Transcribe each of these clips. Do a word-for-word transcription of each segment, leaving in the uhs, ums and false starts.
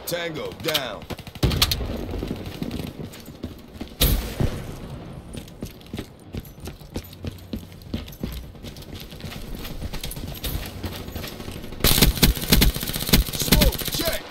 Tango, down. Smoke, check.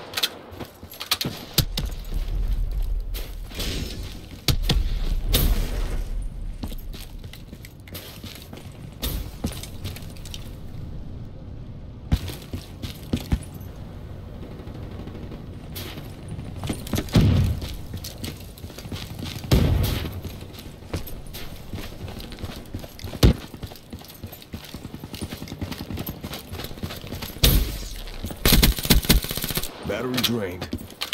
Battery drained.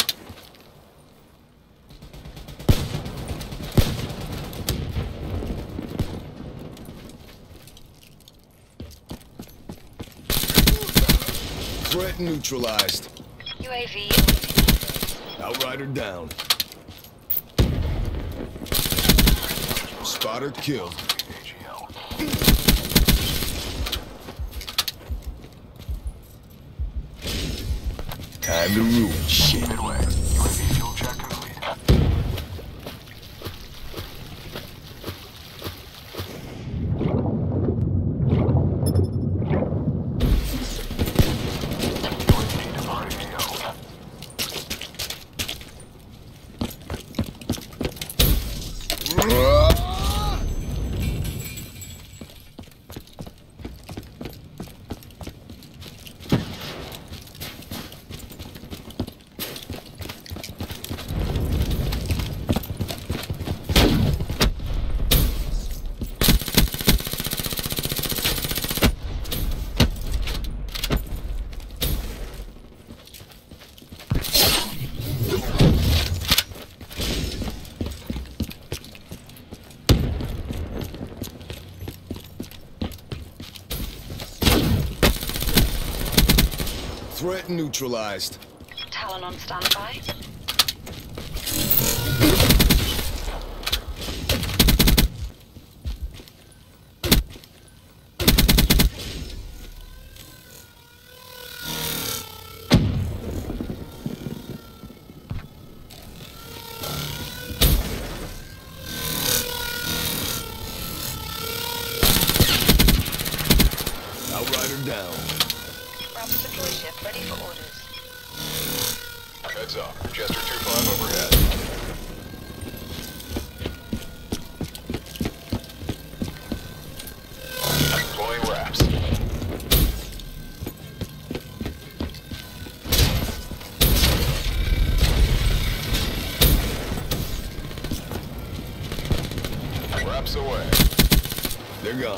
Threat neutralized. U A V. Outrider down. Spotter killed. Time to ruin shit. Midway. U A V fuel check complete. U A V departing A O. Threat neutralized. Talon on standby. Outrider down. Rapid deploy ship ready for orders. Heads up. Jester two five overhead. Deploying wraps. Wraps away. They're gone.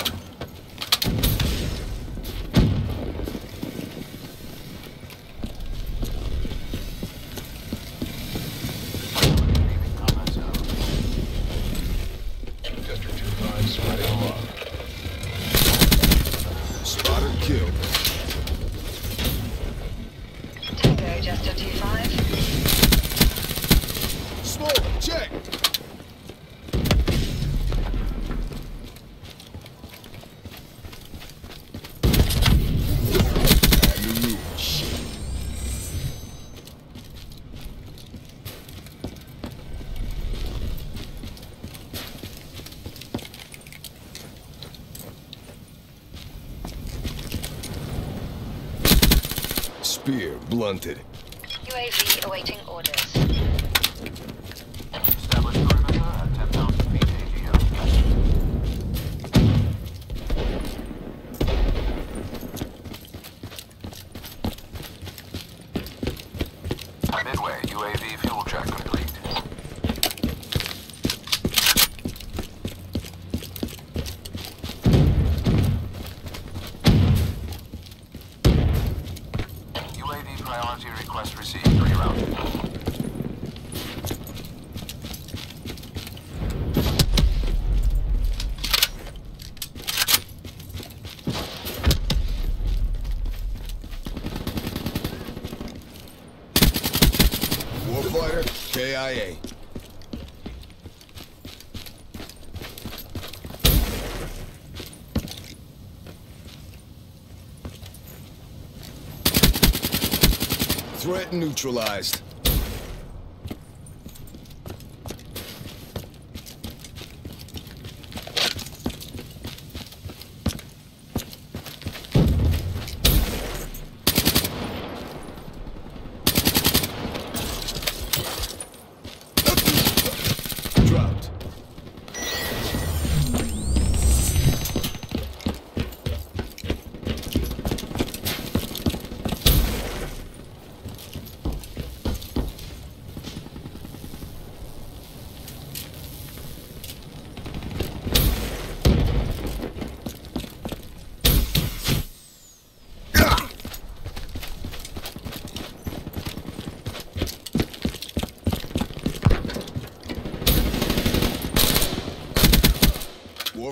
Spotter killed. Tango, Jester two five. Smoke, check. Time to ruin shit. Spear blunted. U A V awaiting orders. Established perimeter at ten thousand feet A G L. Midway, U A V fuel check complete. U A V priority request received. Rerouting. Warfighter, K I A. Threat neutralized.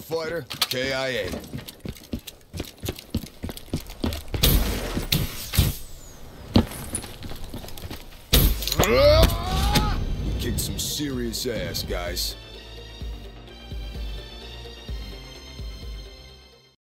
fighter, K I A. We kicked some serious ass, guys.